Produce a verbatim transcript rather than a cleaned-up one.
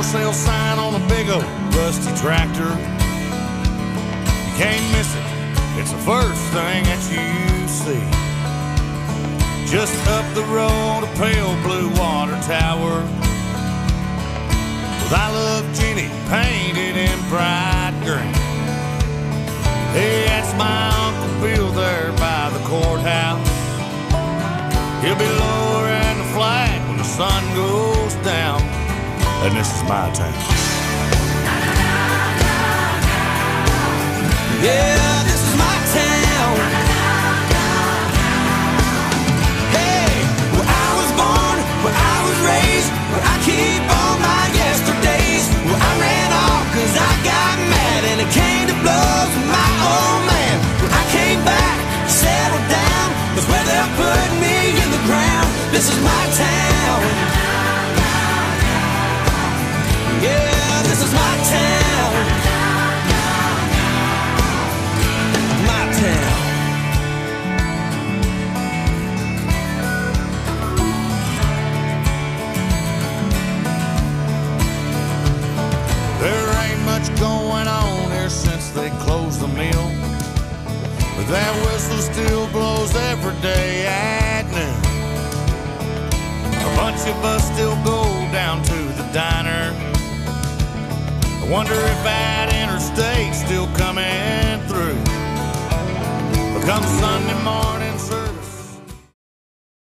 sale sign on a big old rusty tractor. You can't miss it, it's the first thing that you see. Just up the road, a pale blue water tower with I Love Jenny painted in bright green. Hey, that's my Uncle Bill there by the courthouse. He'll be lowering the flag when the sun goes down. And this is my town. Yeah, this is my town. Hey, where I was born, where I was raised, where I keep all my yesterdays, where I ran off cause I got mad and it came to blows with my old man. Where I came back, settled down, that's where they'll put me in the ground. This is my town. Yeah, this is my town. My town. There ain't much going on here since they closed the mill, but that whistle still blows every day at noon. A bunch of us still go down to the diner. I wonder if that interstate's still coming through. But come Sunday morning,